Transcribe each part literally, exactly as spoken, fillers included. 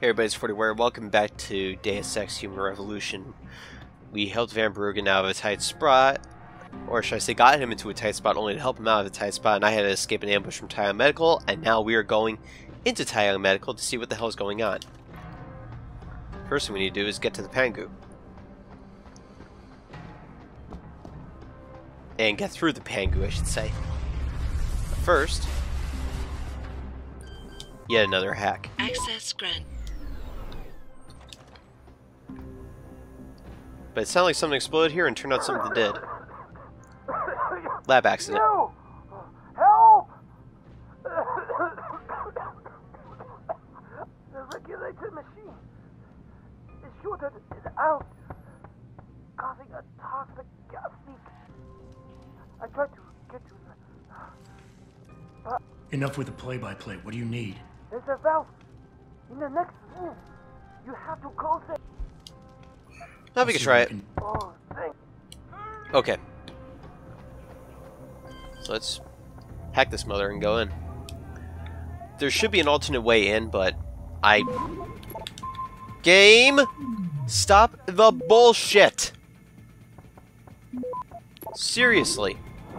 Hey everybody, it's forty-Ware. Welcome back to Deus Ex Human Revolution. We helped Van Bruggen out of a tight spot, or should I say got him into a tight spot only to help him out of a tight spot, and I had to escape an ambush from Tai Yon Medical, and now we are going into Tai Yon Medical to see what the hell is going on. First thing we need to do is get to the Pangu. And get through the Pangu, I should say. But first, yet another hack. Access grant. But it sounded like something exploded here and turned out something did. Lab accident. No! Help! The regulator machine is shorted is out, causing a toxic gas leak. I tried to get to the... But Enough with the play-by-play. What do you need? there's a valve in the next room. You have to close it. Now we can try it. Oh, thank Okay. So let's hack this mother and go in. There should be an alternate way in, but I... Game! Stop the bullshit! Seriously.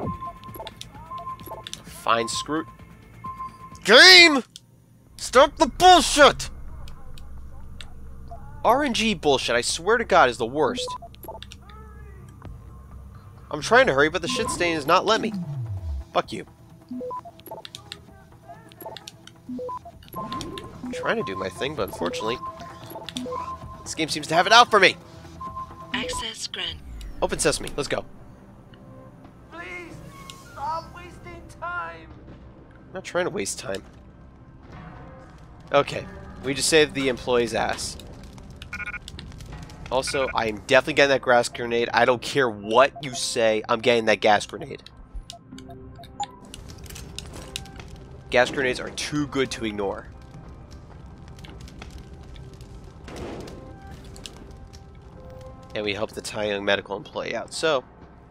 Fine, screw... Game! Stop the bullshit! R N G bullshit, I swear to God, is the worst. I'm trying to hurry, but the shit stain is not letting me. Fuck you. I'm trying to do my thing, but unfortunately, this game seems to have it out for me. Access grant. Open sesame, let's go. Please, stop wasting time. I'm not trying to waste time. Okay, we just saved the employee's ass. Also, I'm definitely getting that gas grenade. I don't care what you say, I'm getting that gas grenade. Gas grenades are too good to ignore. And we help the Tai Yon Medical employee out, so...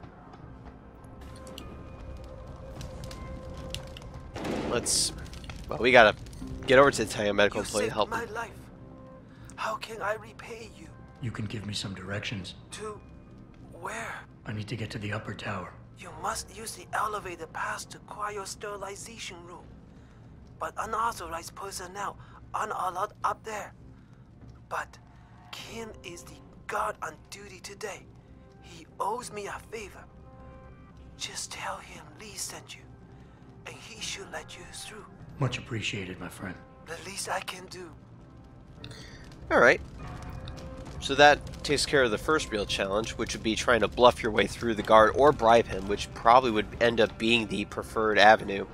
Let's... Well, we gotta get over to the Tai Yon Medical You employee to saved help my him. life. How can I repay you? You can give me some directions. To where? I need to get to the upper tower. You must use the elevator pass to cryosterilization room. But unauthorized personnel aren't allowed up there. But Kim is the guard on duty today. He owes me a favor. Just tell him Lee sent you, and he should let you through. Much appreciated, my friend. The least I can do. Alright. So that takes care of the first real challenge, which would be trying to bluff your way through the guard or bribe him, which probably would end up being the preferred avenue.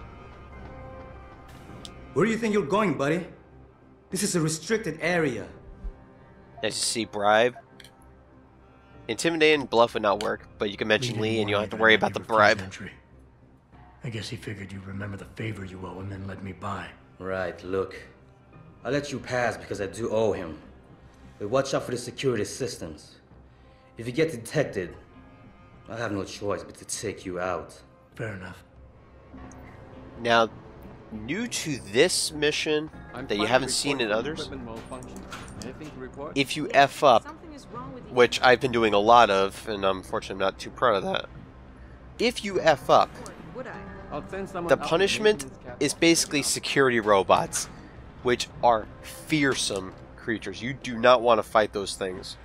Where do you think you're going, buddy? This is a restricted area. Nice to see bribe. Intimidate and bluff would not work, but you can mention Lee and you don't have to worry about the bribe. Entry. I guess he figured you'd remember the favor you owe and then let me by. Right, look. I let you pass because I do owe him. But watch out for the security systems. If you get detected, I have no choice but to take you out. Fair enough. Now, new to this mission that you haven't seen in others, if you F up, which I've been doing a lot of, and unfortunately I'm not too proud of that, if you F up, the punishment is basically security robots, which are fearsome creatures. You do not want to fight those things.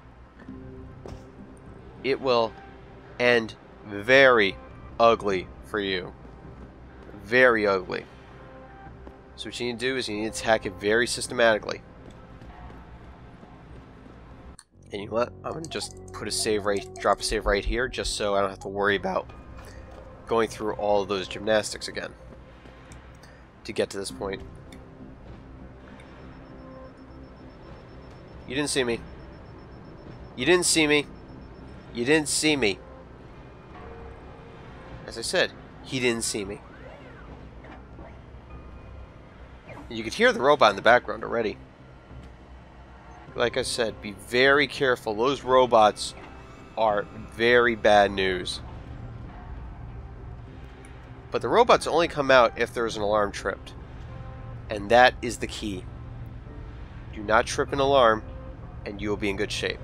It will end very ugly for you. Very ugly. So what you need to do is you need to attack it very systematically. And you know what? I'm going to just put a save right, drop a save right here, just so I don't have to worry about going through all of those gymnastics again to get to this point. You didn't see me. You didn't see me. You didn't see me. As I said, he didn't see me. You could hear the robot in the background already. Like I said, be very careful. Those robots are very bad news. But the robots only come out if there's an alarm tripped. And that is the key. Do not trip an alarm, and you will be in good shape.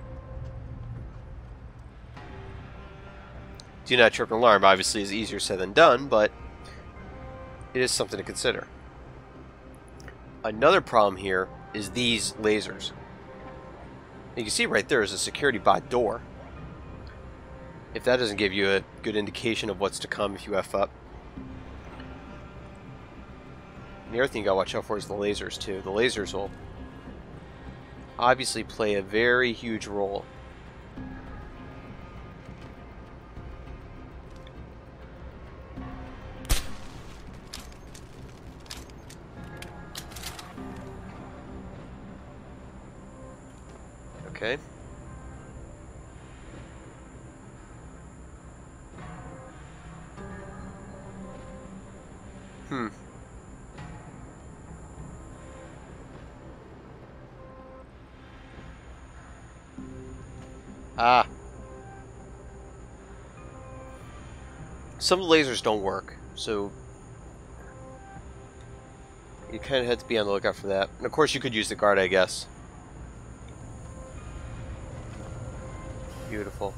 Do not trip an alarm obviously is easier said than done, but it is something to consider. Another problem here is these lasers. You can see right there is a security bot door. If that doesn't give you a good indication of what's to come if you F up. And the other thing you gotta watch out for is the lasers too. The lasers will obviously play a very huge role. Okay. Hmm. Ah. Some of the lasers don't work, so you kind of have to be on the lookout for that. And of course you could use the guard, I guess. Beautiful.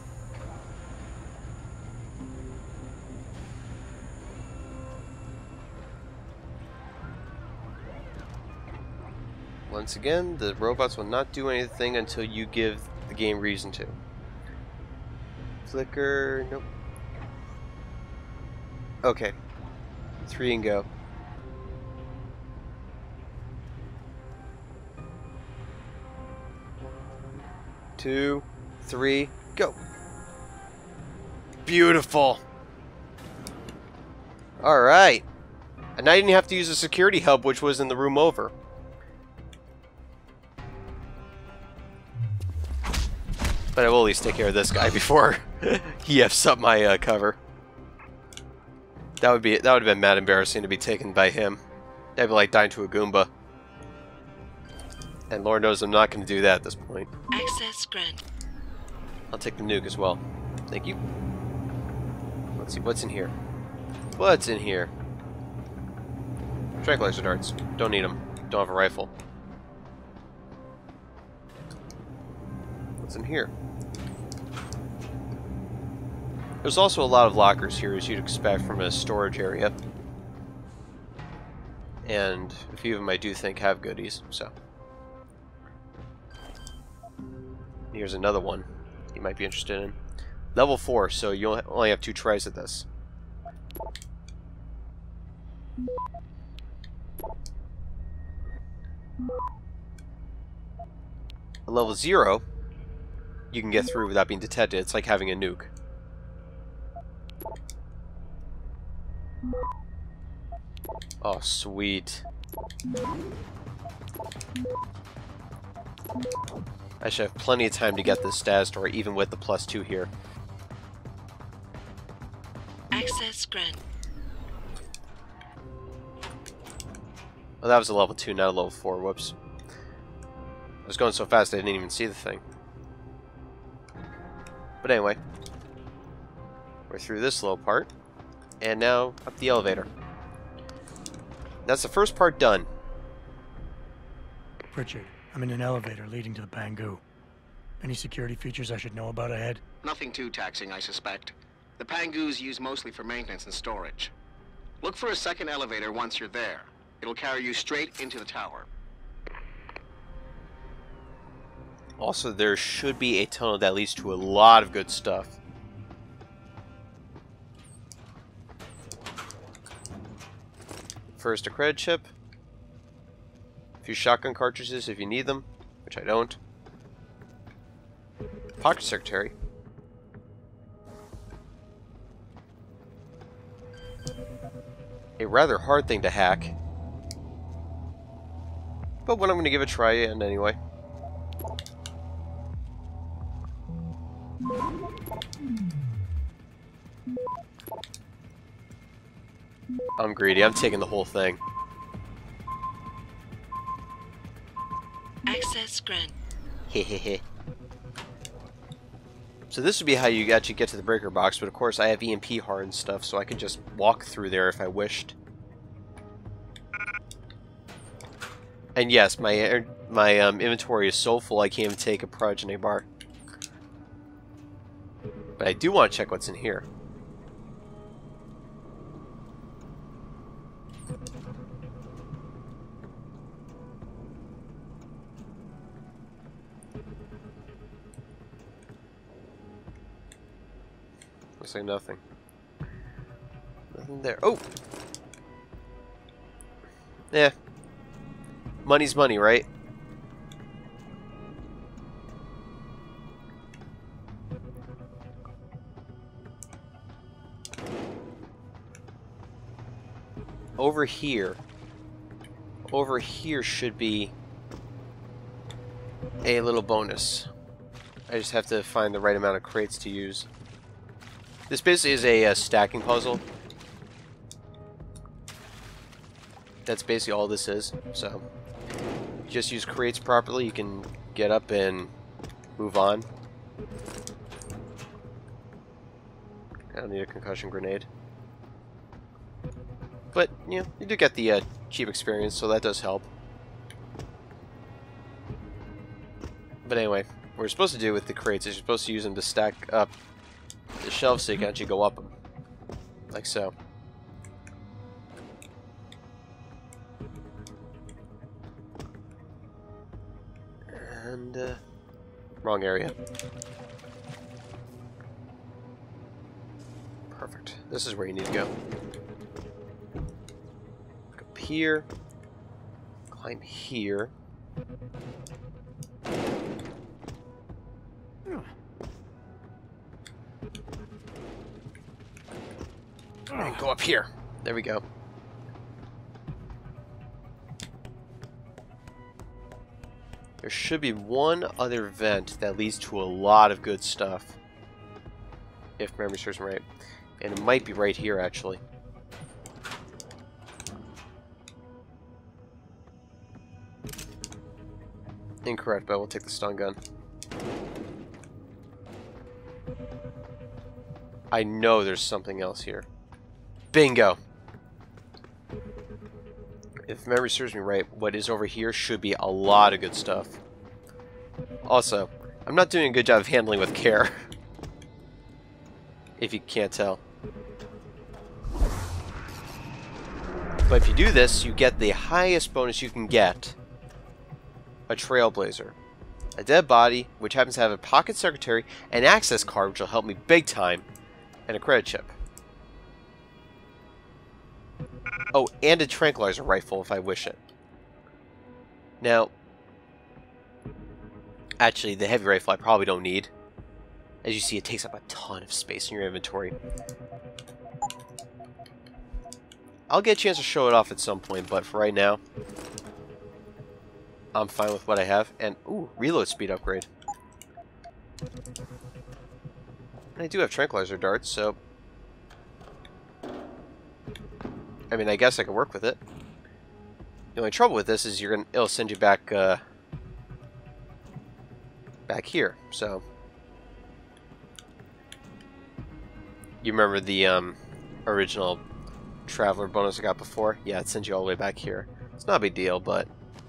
Once again, the robots will not do anything until you give the game reason to. Flicker, nope. Okay. Three and go. Two, three, go. Beautiful. Alright. And now you didn't have to use a security hub, which was in the room over. But I will at least take care of this guy before he F's up my uh, cover. That would be that would have been mad embarrassing to be taken by him. That'd be like dying to a Goomba. And Lord knows I'm not going to do that at this point. Access granted. I'll take the nuke as well. Thank you. Let's see what's in here. What's in here? Tranquilizer darts. Don't need them. Don't have a rifle. What's in here? There's also a lot of lockers here, as you'd expect from a storage area. And a few of them I do think have goodies, so. Here's another one you might be interested in. Level four, so you only have two tries at this. At level zero, you can get through without being detected. It's like having a nuke. Oh, sweet. I should have plenty of time to get this status door, even with the plus two here. Access granted. Oh, that was a level two, not a level four. Whoops. I was going so fast I didn't even see the thing. But anyway, we're through this little part, and now up the elevator. That's the first part done. Richard, I'm in an elevator leading to the Pangu. Any security features I should know about ahead? Nothing too taxing, I suspect. The Pangus used mostly for maintenance and storage. Look for a second elevator once you're there. It'll carry you straight into the tower. Also, there should be a tunnel that leads to a lot of good stuff. First, a credit chip. A few shotgun cartridges if you need them, which I don't. Pocket secretary. A rather hard thing to hack. But one I'm going to give a try and anyway. I'm greedy. I'm taking the whole thing. Access granted. Hehehe. So this would be how you actually get to the breaker box, but of course I have E M P hard and stuff, so I could just walk through there if I wished. And yes, my my um, inventory is so full I can't even take a progeny bar. But I do want to check what's in here. Looks like nothing. Nothing there. Oh! Yeah. Money's money, right? Over here. Over here should be a little bonus. I just have to find the right amount of crates to use. This basically is a, a stacking puzzle. That's basically all this is. So, if you just use crates properly, you can get up and move on. I don't need a concussion grenade. But, you know, you do get the uh, cheap experience, so that does help. But anyway, what we're supposed to do with the crates is you're supposed to use them to stack up the shelves so you can actually go up them. Like so. And, uh, wrong area. Perfect. This is where you need to go. Go up here. Climb here. And go up here. There we go. There should be one other vent that leads to a lot of good stuff. If memory serves me right. And it might be right here, actually. Incorrect, but we'll take the stun gun. I know there's something else here. Bingo! If memory serves me right, what is over here should be a lot of good stuff. Also, I'm not doing a good job of handling with care. If you can't tell. But if you do this, you get the highest bonus you can get. A Trailblazer. A dead body, which happens to have a pocket secretary, an access card, which will help me big time, and a credit chip. Oh, and a tranquilizer rifle if I wish it. Now, actually, the heavy rifle I probably don't need. As you see, it takes up a ton of space in your inventory. I'll get a chance to show it off at some point, but for right now, I'm fine with what I have. And, ooh, reload speed upgrade. And I do have tranquilizer darts, so... I mean, I guess I could work with it. The only trouble with this is you're gonna it'll send you back uh, back here. So you remember the um, original traveler bonus I got before? Yeah, it sends you all the way back here. It's not a big deal, but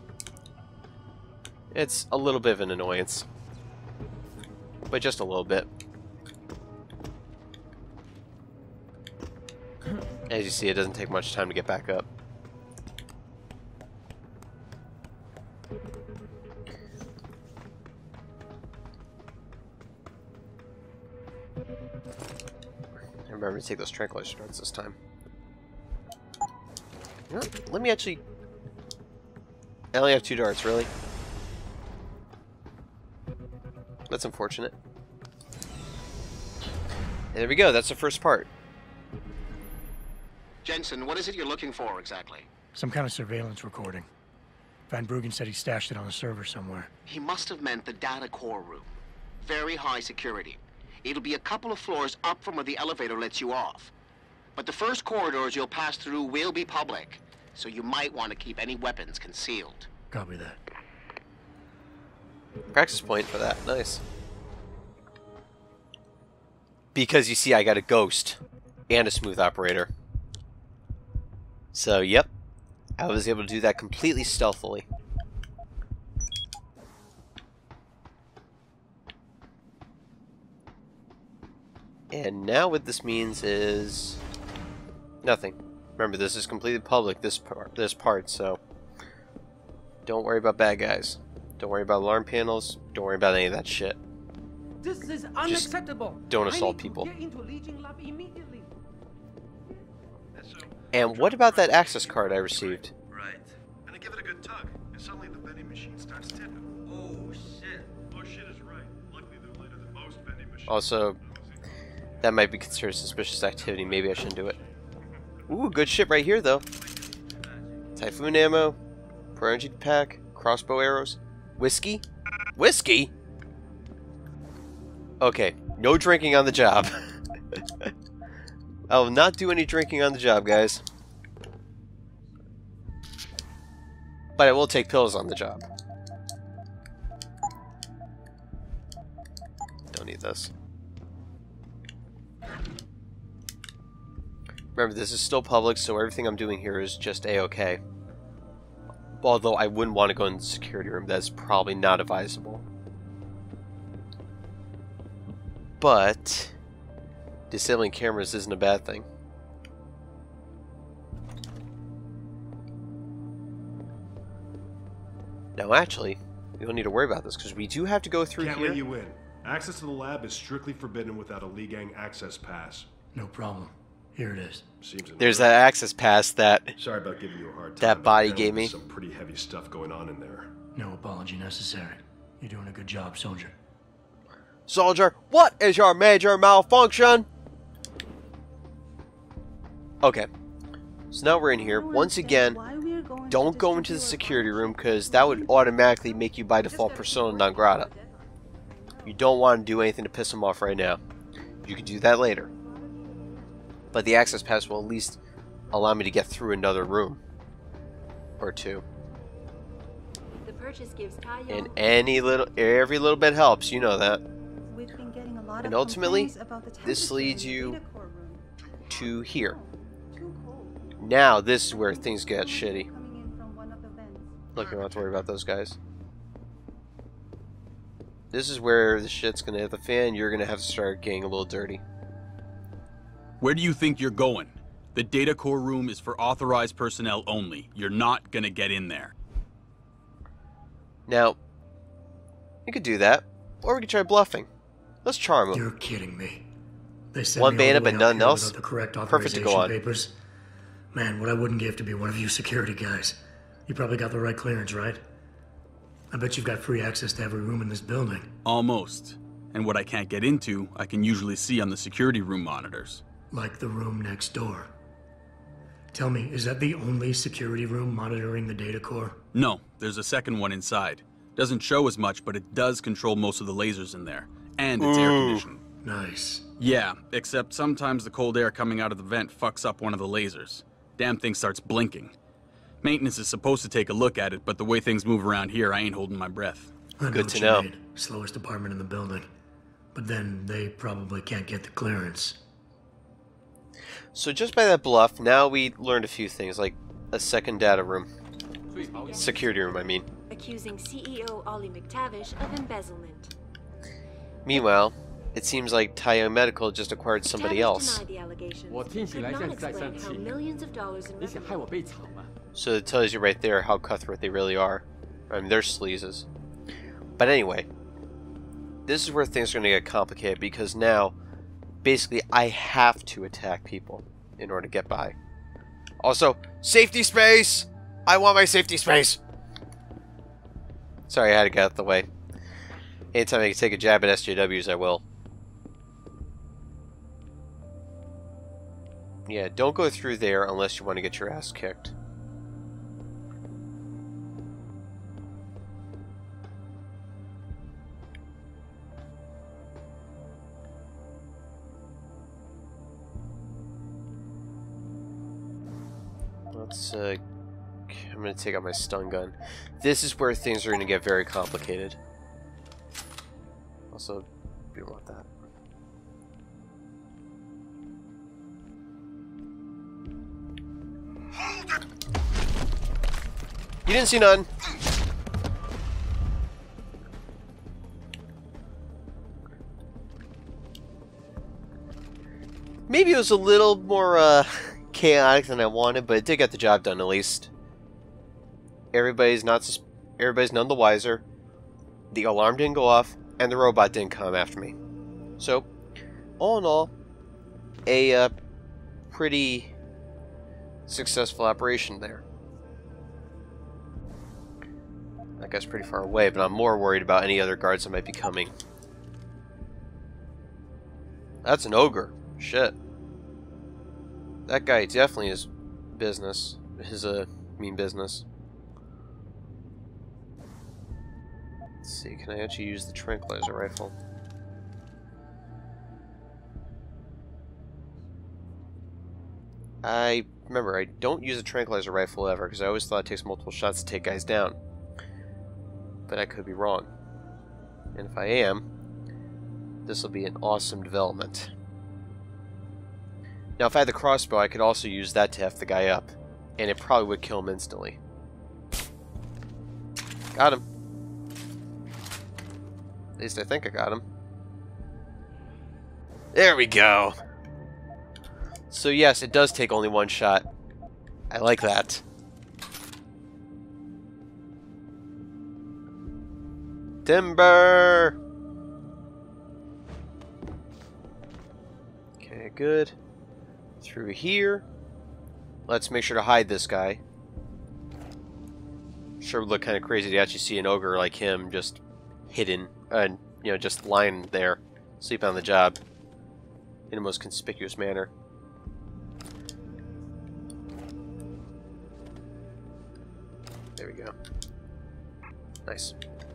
it's a little bit of an annoyance. But just a little bit. As you see, it doesn't take much time to get back up. Remember to take those tranquilizer darts this time. You know what? Let me actually... I only have two darts, really? That's unfortunate. And there we go, that's the first part. Jensen, what is it you're looking for exactly? Some kind of surveillance recording. Van Bruggen said he stashed it on a server somewhere. He must have meant the data core room. Very high security. It'll be a couple of floors up from where the elevator lets you off. But the first corridors you'll pass through will be public, so you might want to keep any weapons concealed. Copy that. Practice point for that. Nice. Because you see, I got a ghost and a smooth operator. So, yep. I was able to do that completely stealthily. And now what this means is nothing. Remember, this is completely public, this part, this part, so don't worry about bad guys. Don't worry about alarm panels. Don't worry about any of that shit. This is unacceptable. don't I assault need to people. get into Legion lab immediately. And what about that access card I received? Right. And I give it a good tug, and suddenly the vending machine starts tipping. Oh, shit. Oh shit is right. Luckily they're lighter than most vending machines. Also, that might be considered suspicious activity. Maybe I shouldn't do it. Ooh, good shit right here, though. Typhoon ammo, pro energy pack, crossbow arrows, whiskey, whiskey. Okay, no drinking on the job. I will not do any drinking on the job, guys. But I will take pills on the job. Don't need this. Remember, this is still public, so everything I'm doing here is just A-okay. Although I wouldn't want to go in the security room. That's probably not advisable. But disabling cameras isn't a bad thing. Now, actually, we don't need to worry about this because we do have to go through Can't here. let you in. Access to the lab is strictly forbidden without a Lee Gang access pass. No problem. Here it is. Seems There's that access pass that Sorry about giving you a hard time. that but body apparently gave me. there's some pretty heavy stuff going on in there. No apology necessary. You're doing a good job, soldier. Soldier, what is your major malfunction? Okay. So now we're in here. Once again, don't go into the security room because that would automatically make you by default persona non grata. You don't want to do anything to piss them off right now. You can do that later. But the access pass will at least allow me to get through another room or two. The purchase gives Tai Yon And any little, every little bit helps. You know that. We've been getting a lot And of ultimately, complaints about the this temperature leads in the you data core room. to here. Too cold. Now this is where things get shitty. Coming in from one of the vents. Look, you don't have to worry about those guys. This is where the shit's gonna hit the fan. You're gonna have to start getting a little dirty. Where do you think you're going? The data core room is for authorized personnel only. You're not gonna get in there. Now, you could do that, or we could try bluffing. Let's charm You're them. kidding me. They sent One me all bandit, the but way up nothing here else? without the correct Perfect to go authorization on. papers. Man, what I wouldn't give to be one of you security guys. You probably got the right clearance, right? I bet you've got free access to every room in this building. Almost. And what I can't get into, I can usually see on the security room monitors. Like the room next door. Tell me, is that the only security room monitoring the data core? No, there's a second one inside. Doesn't show as much, but it does control most of the lasers in there. And it's air conditioned. Nice. Yeah, except sometimes the cold air coming out of the vent fucks up one of the lasers. Damn thing starts blinking. Maintenance is supposed to take a look at it, but the way things move around here, I ain't holding my breath. I know Good what to you know. mean. Slowest department in the building. But then they probably can't get the clearance. So just by that bluff, now we learned a few things, like a second data room. Security room, I mean. Accusing C E O Ollie McTavish of embezzlement. Meanwhile, it seems like Tai Yon Medical just acquired somebody McTavish else. denied the allegations, 我听起来 could 像 not 是在 explain 生 how 气。 millions of dollars in 你想害 revenue 我被炒吗？ So it tells you right there how cutthroat they really are. I mean, they're sleazes. But anyway, this is where things are going to get complicated because now, basically, I have to attack people in order to get by. Also, safety space! I want my safety space! Sorry, I had to get out of the way. Anytime I can take a jab at S J Ws, I will. Yeah, don't go through there unless you want to get your ass kicked. Let's, uh, I'm gonna take out my stun gun. This is where things are gonna get very complicated. Also, we don't want that. You didn't see none. Maybe it was a little more uh, chaotic than I wanted, but it did get the job done at least. Everybody's not. Sus everybody's none the wiser. The alarm didn't go off, and the robot didn't come after me. So, all in all, a uh, pretty successful operation there. That guy's pretty far away, but I'm more worried about any other guards that might be coming. That's an ogre. Shit. That guy definitely is business. His, uh, mean business. Let's see, can I actually use the tranquilizer rifle? I remember, I don't use a tranquilizer rifle ever, because I always thought it takes multiple shots to take guys down. But I could be wrong. And if I am, this will be an awesome development. Now, if I had the crossbow, I could also use that to F the guy up, and it probably would kill him instantly. Got him. At least I think I got him. There we go. So yes, it does take only one shot. I like that. Timber! Okay, good. Through here. Let's make sure to hide this guy. Sure would look kind of crazy to actually see an ogre like him just hidden and, you know, just lying there, sleeping on the job in the most conspicuous manner. There we go. Nice.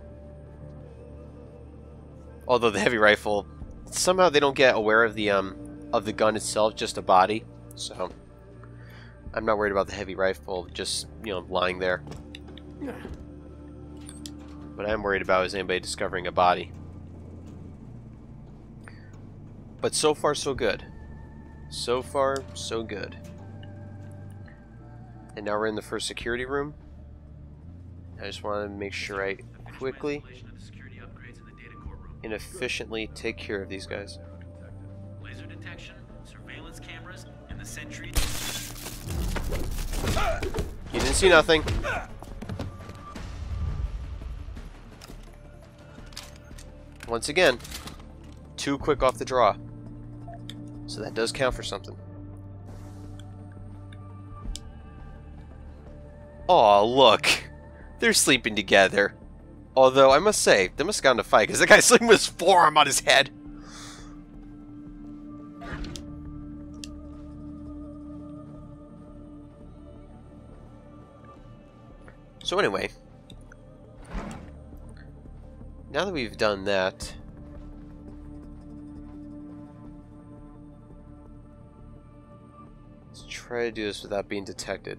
Although the heavy rifle, somehow they don't get aware of the um of the gun itself, just a body. So I'm not worried about the heavy rifle just, you know, lying there. What I'm worried about is anybody discovering a body. But so far so good. So far so good. And now we're in the first security room. I just want to make sure I quickly and efficiently take care of these guys. Laser detection, surveillance cameras, and the sentry. You didn't see nothing. Once again, too quick off the draw. So that does count for something. Aw, look. They're sleeping together. Although, I must say, they must have gotten a fight, because the guy's sleeping with his forearm on his head. So anyway, now that we've done that, let's try to do this without being detected.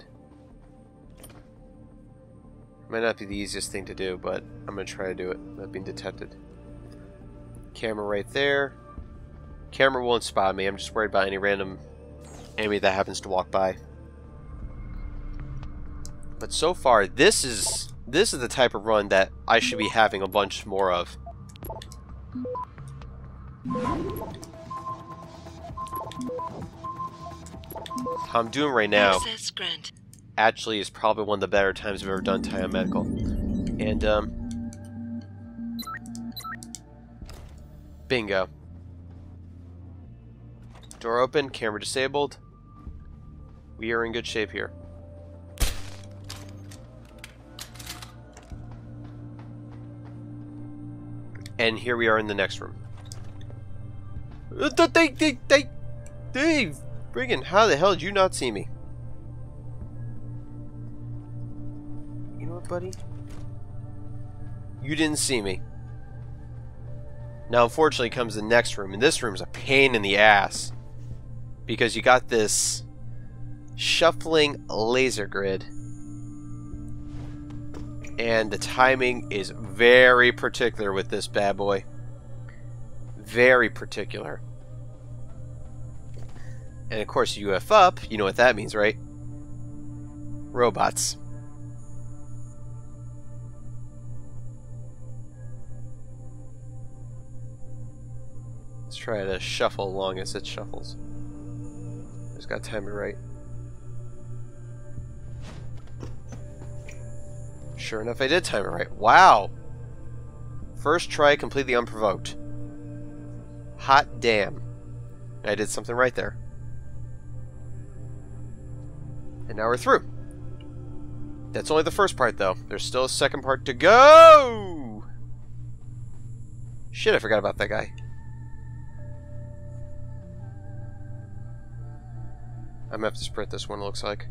Might not be the easiest thing to do, but I'm going to try to do it without being detected. Camera right there. Camera won't spot me, I'm just worried about any random enemy that happens to walk by. But so far, this is this is the type of run that I should be having a bunch more of. How I'm doing right now Access grant. actually is probably one of the better times I've ever done Tai Yon Medical. And, um... bingo. Door open, camera disabled. We are in good shape here. And here we are in the next room. Uh, they, they, they, Dave! Friggin', how the hell did you not see me? You know what, buddy? You didn't see me. Now, unfortunately, comes the next room, and this room's a pain in the ass. Because you got this shuffling laser grid. And the timing is very particular with this bad boy. Very particular. And of course, U F up, you know what that means, right? Robots. Let's try to shuffle along as it shuffles. Just gotta time it right. Sure enough, I did time it right. Wow! First try, completely unprovoked. Hot damn. I did something right there. And now we're through. That's only the first part, though. There's still a second part to go! Shit, I forgot about that guy. I'm gonna have to sprint this one, it looks like.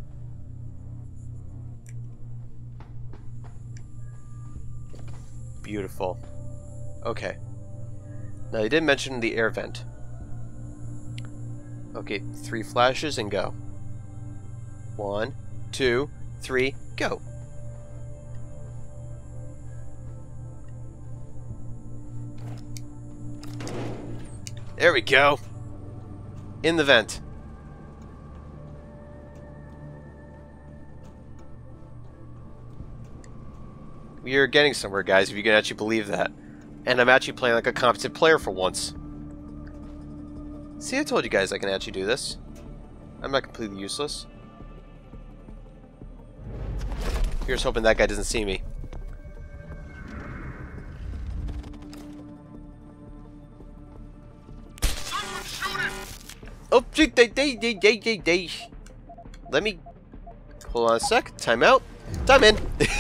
Beautiful. Okay. Now, they did mention the air vent. Okay, three flashes and go. One, two, three, go. There we go. In the vent. We are getting somewhere, guys, if you can actually believe that. And I'm actually playing like a competent player for once. See, I told you guys I can actually do this. I'm not completely useless. Here's hoping that guy doesn't see me. Oh, they, they, they, they, they, they, they. Let me... Hold on a sec. Time out. Time in.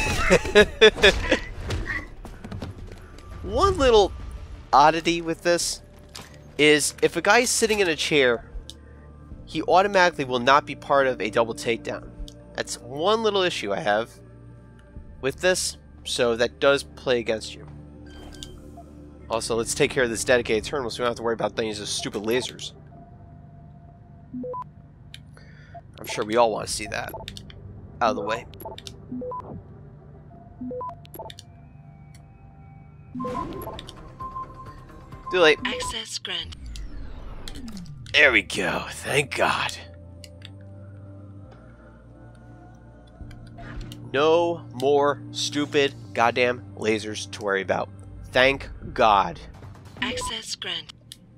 One little oddity with this is if a guy is sitting in a chair, he automatically will not be part of a double takedown. That's one little issue I have with this, so that does play against you. Also, let's take care of this dedicated terminal so we don't have to worry about things as stupid lasers. I'm sure we all want to see that. Out of the way. Too late. Access granted. There we go. Thank God. No more stupid goddamn lasers to worry about. Thank God. Access granted.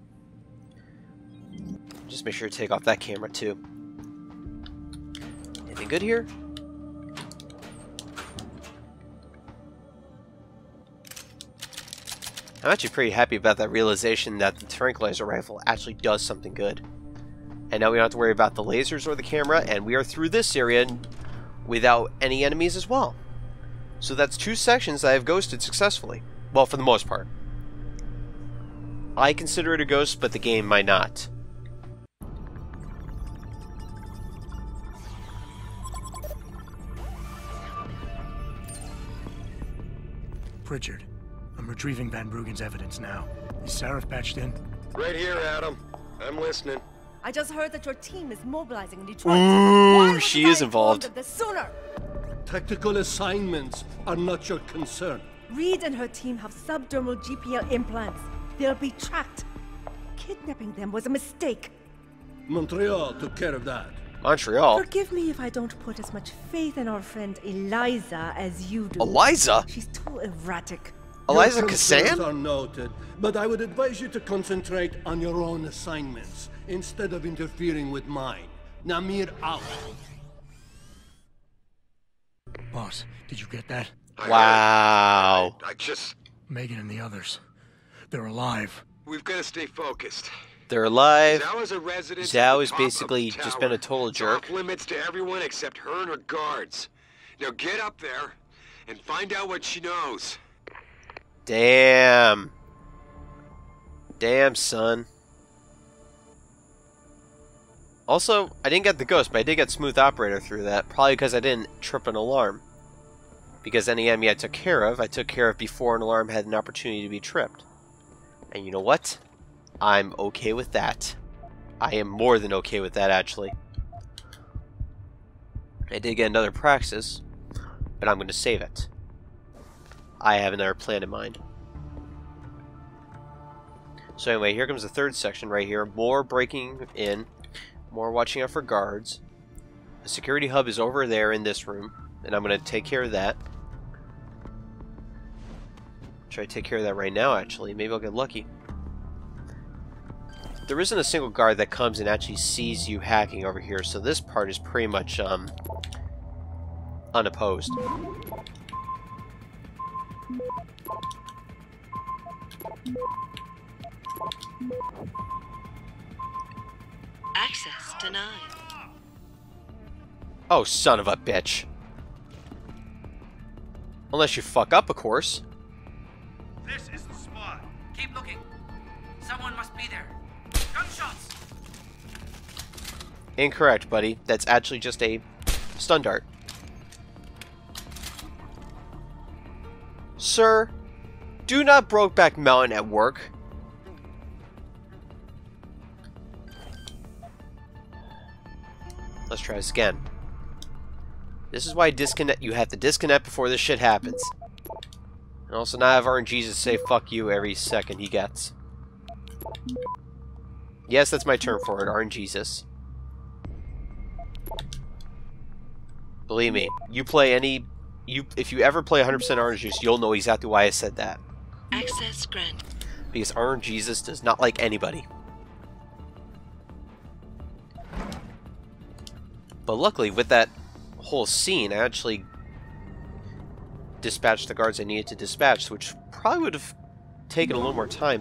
Just make sure to take off that camera too. Anything good here? I'm actually pretty happy about that realization that the tranquilizer rifle actually does something good. And now we don't have to worry about the lasers or the camera, and we are through this area without any enemies as well. So that's two sections that I have ghosted successfully. Well, for the most part. I consider it a ghost, but the game might not. Pritchard, I'm retrieving Van Bruggen's evidence now. Is Sarif patched in? Right here, Adam. I'm listening. I just heard that your team is mobilizing in Detroit. Ooh, she is involved. Of this sooner? Tactical assignments are not your concern. Reed and her team have subdermal G P L implants. They'll be tracked. Kidnapping them was a mistake. Montreal took care of that. Montreal? Forgive me if I don't put as much faith in our friend Eliza as you do. Eliza? She's too erratic. Eliza Your Kassan? concerns are noted, but I would advise you to concentrate on your own assignments instead of interfering with mine. Namir out. Boss, did you get that? Wow. I, I just... Megan and the others. They're alive. We've got to stay focused. They're alive. Zhao is a resident. Zhao has basically just been a total jerk. Off limits to everyone except her and her guards. Now get up there and find out what she knows. Damn. Damn, son. Also, I didn't get the ghost, but I did get smooth operator through that. Probably because I didn't trip an alarm. Because any enemy I took care of, I took care of before an alarm had an opportunity to be tripped. And you know what? I'm okay with that. I am more than okay with that, actually. I did get another praxis, but I'm going to save it. I have another plan in mind. So anyway, here comes the third section right here. More breaking in. More watching out for guards. The security hub is over there in this room, and I'm going to take care of that. Try to take care of that right now, actually. Maybe I'll get lucky. there isn't a single guard that comes and actually sees you hacking over here, so this part is pretty much um, unopposed. Access denied. Oh, son of a bitch. Unless you fuck up, of course. This is the spot. Keep looking. Someone must be there. Gunshots! Incorrect, buddy. That's actually just a stun dart. Sir, do not Brokeback Mountain at work. Let's try this again. This is why disconnect. You have to disconnect before this shit happens. And also not have R N Gs to say fuck you every second he gets. Yes, that's my term for it, R N Jesus. Believe me, you play any... You, if you ever play one hundred percent R N Gs, you'll know exactly why I said that. Access granted. Because R N Jesus does not like anybody. But luckily, with that whole scene, I actually dispatched the guards I needed to dispatch, which probably would have taken a little more time.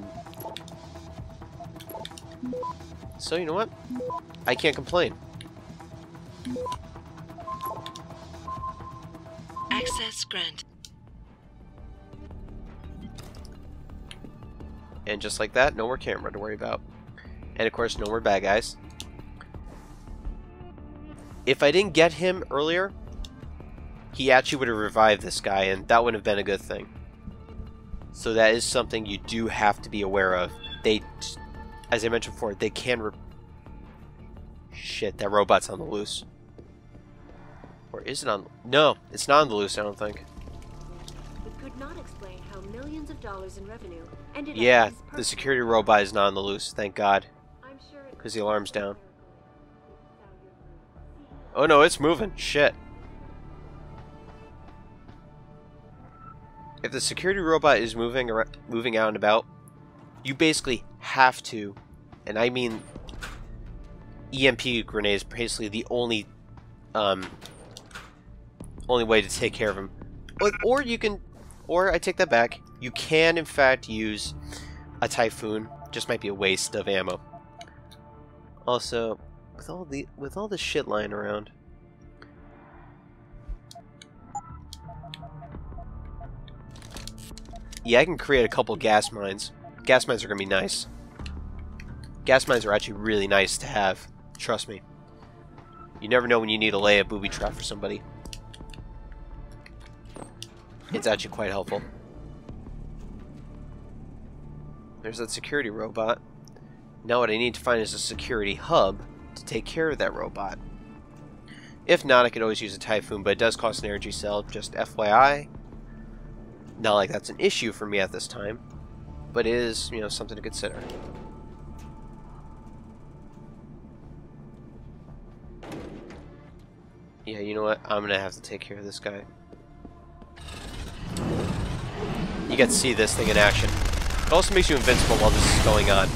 So, you know what? I can't complain. Access granted. And just like that, no more camera to worry about. And of course, no more bad guys. If I didn't get him earlier, he actually would have revived this guy, and that wouldn't have been a good thing. So that is something you do have to be aware of. They, as I mentioned before, they can re Shit, that robot's on the loose. Or is it on... No, it's not on the loose, I don't think. It could not explain how millions of dollars in revenue ended Yeah, up in his the security robot is not on the loose, thank God. I'm sure Because the alarm's down. Oh no, it's moving. Shit. If the security robot is moving around, moving out and about, you basically have to, and I mean E M P grenade is basically the only um, only way to take care of him. Or, or you can, or I take that back, you can in fact use a Typhoon. Just might be a waste of ammo. Also, with all the with all this shit lying around. Yeah, I can create a couple gas mines. Gas mines are gonna be nice. Gas mines are actually really nice to have. Trust me. You never know when you need to lay a booby trap for somebody. It's actually quite helpful. There's that security robot. Now what I need to find is a security hub to take care of that robot. If not, I could always use a Typhoon, but it does cost an energy cell, just F Y I. Not like that's an issue for me at this time, but it is, you know, something to consider. Yeah, you know what? I'm gonna have to take care of this guy. You get to see this thing in action. It also makes you invincible while this is going on.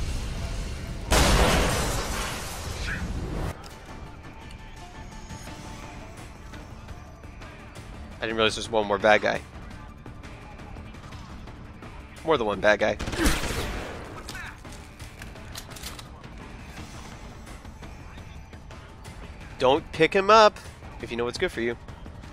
I didn't realize there's one more bad guy. More than one bad guy. Don't pick him up if you know what's good for you.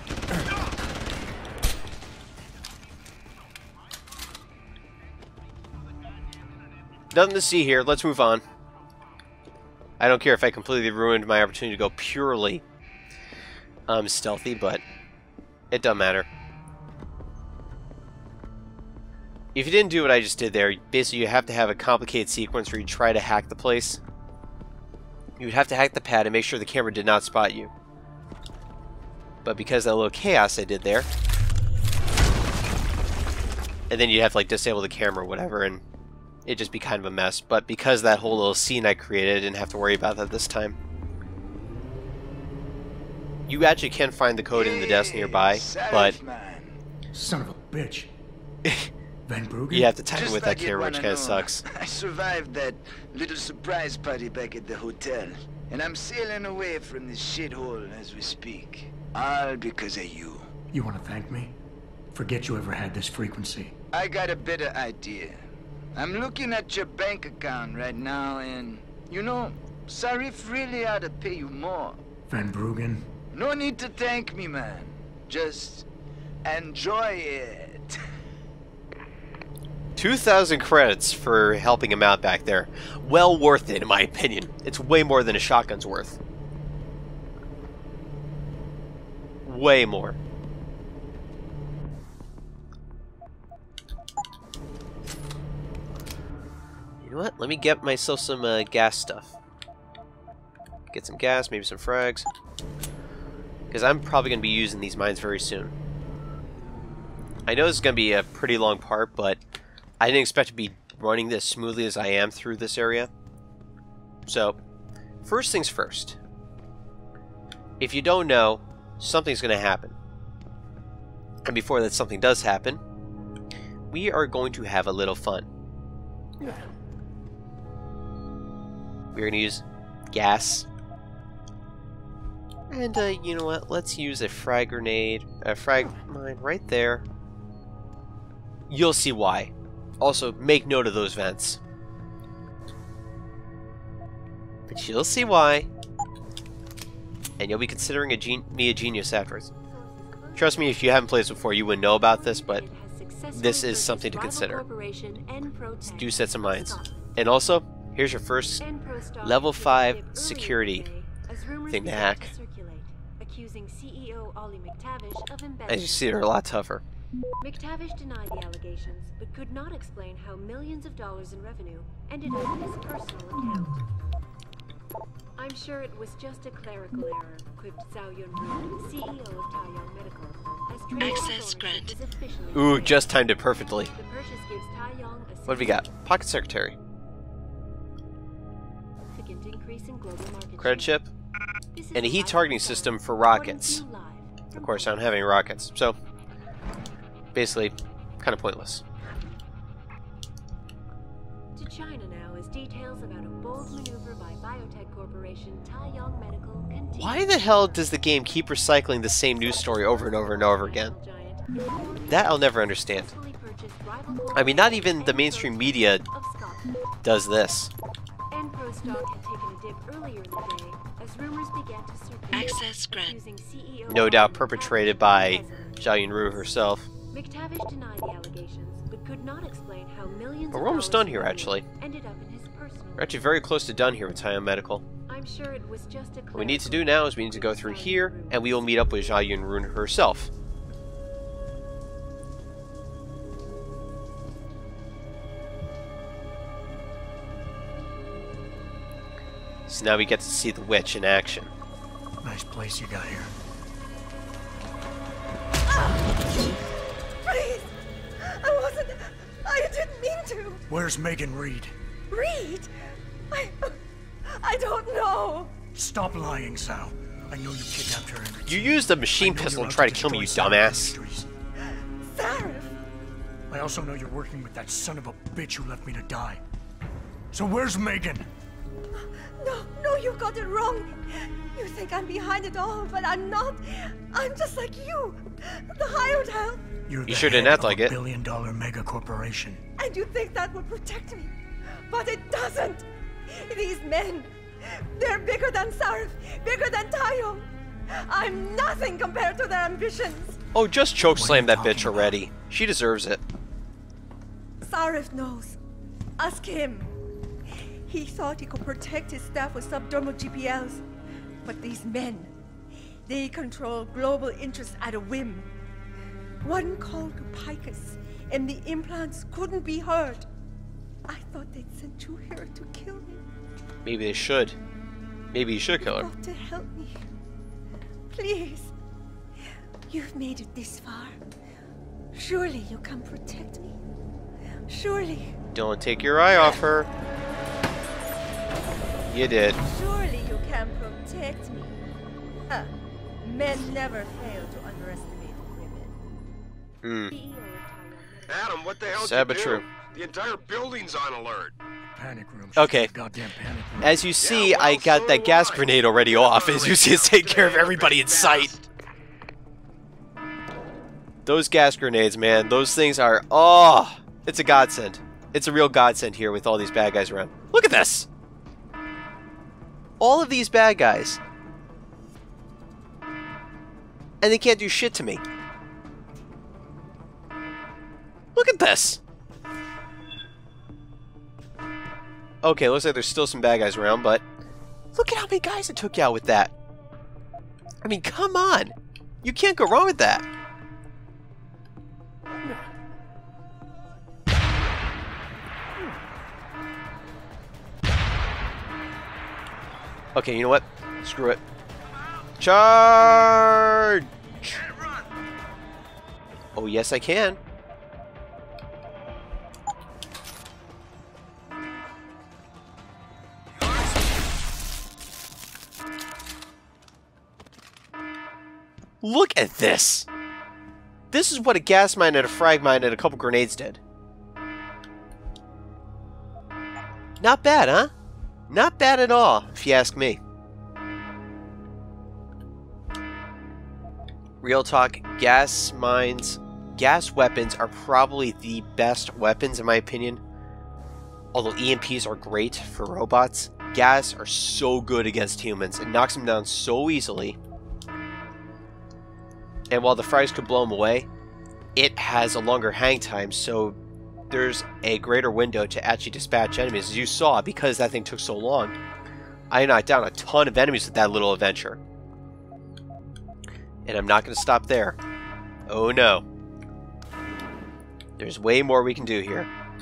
Nothing to see here. Let's move on. I don't care if I completely ruined my opportunity to go purely um, stealthy, but it doesn't matter. If you didn't do what I just did there, basically you have to have a complicated sequence where you try to hack the place. You would have to hack the pad and make sure the camera did not spot you. But because of that little chaos I did there, and then you'd have to like disable the camera or whatever, and it'd just be kind of a mess. But because of that whole little scene I created, I didn't have to worry about that this time. You actually can find the code in the desk nearby, but... Son of a bitch. Van Bruggen? You have to time it Just with like that you'd camera, which wanna kind of know, sucks. I survived that little surprise party back at the hotel, and I'm sailing away from this shithole as we speak. All because of you. You want to thank me? Forget you ever had this frequency. I got a better idea. I'm looking at your bank account right now, and, you know, Sarif really ought to pay you more. Van Bruggen? No need to thank me, man. Just enjoy it. two thousand credits for helping him out back there. Well worth it, in my opinion. It's way more than a shotgun's worth. Way more. You know what? Let me get myself some uh, gas stuff. Get some gas, maybe some frags. Because I'm probably going to be using these mines very soon. I know this is going to be a pretty long part, but I didn't expect to be running this smoothly as I am through this area. So, first things first. If you don't know, something's going to happen. And before that something does happen, we are going to have a little fun. We're going to use gas. And, uh, you know what? Let's use a frag grenade, a frag mine right there. You'll see why. Also, make note of those vents. But you'll see why. And you'll be considering a gen me a genius afterwards. Trust me, if you haven't played this before, you wouldn't know about this, but this is something to consider. Do set some minds. And also, here's your first level five security thing to hack. As you see, they're a lot tougher. McTavish denied the allegations, but could not explain how millions of dollars in revenue ended up in his personal account. I'm sure it was just a clerical error, quipped Zhao Yun Ru, C E O of Tai Yon Medical, as Access granted. Ooh, just timed it perfectly. The purchase gives Tai Yon a What have we got? Pocket Secretary. significant increase in global market Credit share. chip. This is And a a heat vital targeting development system for according rockets. to live Of from course, I don't have any rockets, so basically, kind of pointless. To China now as details about a bold maneuver by biotech corporation Tai Yon Medical continue. Why the hell does the game keep recycling the same news story over and over and over again? That I'll never understand. I mean, not even the mainstream media does this. Enpro stock had taken a dip earlier in the day as rumors began to circulate. Access granted. accusing C E O No doubt perpetrated by Zhao Yun Ru herself. McTavish denied the allegations, but could not explain how millions But of we're almost dollars done here, in actually. revenue ended up in his personal. We're actually very close to done here with Tai Yon Medical. I'm sure it was just a What we need to do now is we need to go through here, and we will meet up with Zhao Yun Ru herself. So now we get to see the witch in action. Nice place you got here. Please! I wasn't... I didn't mean to. Where's Megan Reed? Reed? I... I don't know. Stop lying, Zhao. I know you kidnapped her and You used a machine pistol and tried to kill me, you dumbass. Sarif! I also know you're working with that son of a bitch who left me to die. So where's Megan? No, no, you got it wrong. You think I'm behind it all, but I'm not. I'm just like you. The hired help. You're You the sure didn't head act of like a it. billion dollar mega corporation. And you think that would protect me. But it doesn't. These men, they're bigger than Sarif, bigger than Tayo. I'm nothing compared to their ambitions. Oh, just chokeslam that talking bitch already. She deserves it. Sarif knows. Ask him. He thought he could protect his staff with subdermal G P Ls. But these men, they control global interests at a whim. One call to Picus, and the implants couldn't be heard. I thought they'd sent you here to kill me. Maybe they should. Maybe you should kill her. You've got to help me. Please. You've made it this far. Surely you can protect me. Surely. Don't take your eye off her. You did. Surely you can protect me. Huh. Men never fail to underestimate women. Hmm. C E O of Tai Yon Medical Adam, what the hell Sad did but you true. do? The entire building's on alert. Panic room. Okay. Goddamn panic room. As you see, I got that gas grenade already off. As you see, it's taking care of everybody in sight. Those gas grenades, man, those things are... Oh, it's a godsend. It's a real godsend here with all these bad guys around. Look at this! All of these bad guys. And they can't do shit to me. Look at this! Okay, looks like there's still some bad guys around, but... Look at how many guys it took you out with that. I mean, come on! You can't go wrong with that. Okay, you know what? Screw it. Charge! Oh, yes, I can. Look at this! This is what a gas mine and a frag mine and a couple grenades did. Not bad, huh? Not bad at all, if you ask me. Real talk, gas mines, gas weapons are probably the best weapons in my opinion. Although E M Ps are great for robots, gas are so good against humans. It knocks them down so easily. And while the frags could blow them away, it has a longer hang time, so there's a greater window to actually dispatch enemies. As you saw, because that thing took so long, I knocked down a ton of enemies with that little adventure. And I'm not going to stop there. Oh no. There's way more we can do here.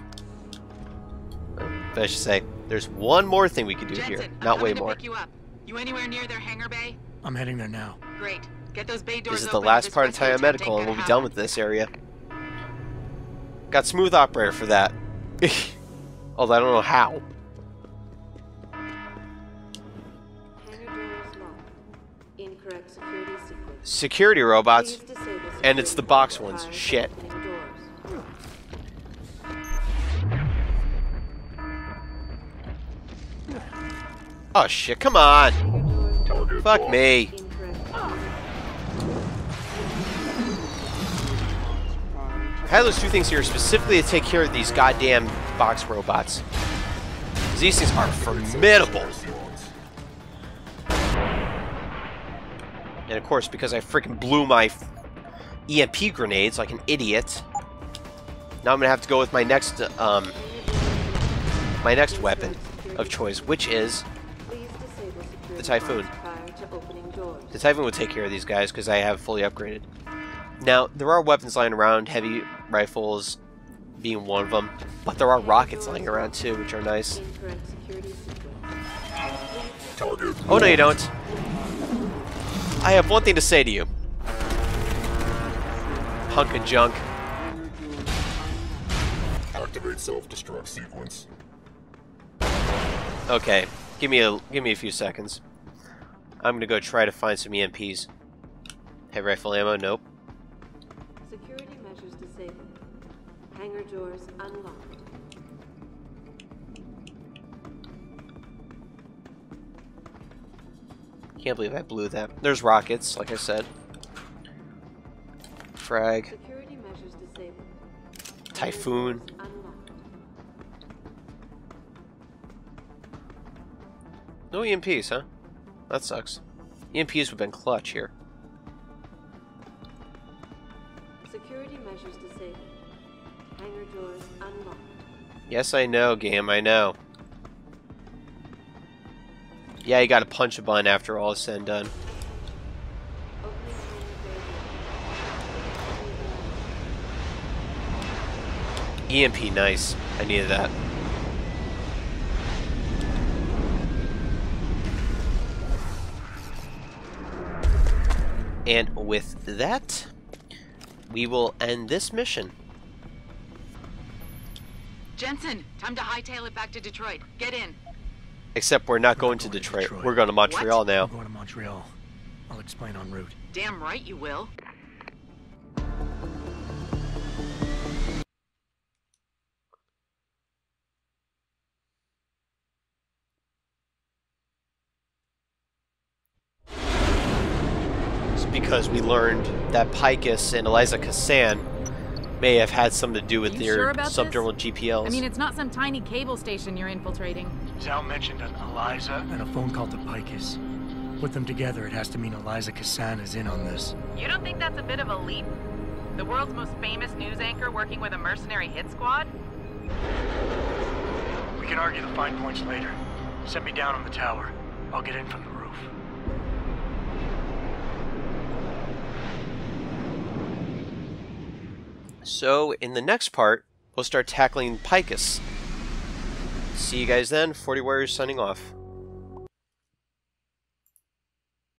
But I should say, there's one more thing we can do Jensen, here. I'm Not way to more. Pick you up. You anywhere near their hangar bay? I'm heading there now. Great. Get those bay doors This is the open last if part of this Tai Yon rescue attempt Medical, ain't and we'll gonna be done happen. with this area. Got Smooth Operator for that. Although I don't know how. Incorrect security sequence. Security robots. Please disable And it's the security box prior ones. to Shit. opening doors. Oh shit, come on! Fuck me. I had those two things here specifically to take care of these goddamn box robots. These things are formidable. And of course, because I freaking blew my E M P grenades like an idiot, now I'm gonna have to go with my next, um, my next weapon of choice, which is the Typhoon. The Typhoon will take care of these guys because I have fully upgraded. Now, there are weapons lying around, heavy rifles being one of them, but there are rockets lying around too, which are nice. Oh no you don't. I have one thing to say to you. Hunk of junk. Activate self-destruct sequence. Okay, give me a give me a few seconds. I'm gonna go try to find some E M Ps. Heavy rifle ammo, nope. Security measures disabled. Hangar doors unlocked. Can't believe I blew that. There's rockets, like I said. Frag. Security measures disabled. Typhoon. Unlocked. No E M Ps, huh? That sucks. E M Ps would have been clutch here. Security measures disabled. Hangar doors unlocked. Yes, I know, game, I know. Yeah, you gotta punch a button after all is said and done. E M P, nice. I needed that. And with that, we will end this mission. Jensen, time to hightail it back to Detroit. Get in. Except we're not going to Detroit. Detroit. We're going to Montreal What? now. I'm going to Montreal. I'll explain en route. Damn right you will. because we learned that Picus and Eliza Kassan may have had something to do with You their sure about subdermal this? G P Ls. I mean, it's not some tiny cable station you're infiltrating. Zhao mentioned an Eliza and a phone call to Picus. Put them together, it has to mean Eliza Kassan is in on this. You don't think that's a bit of a leap? The world's most famous news anchor working with a mercenary hit squad? We can argue the fine points later. Set me down on the tower. I'll get in from the roof. So, in the next part, we'll start tackling Picus. See you guys then. forty Warriors signing off.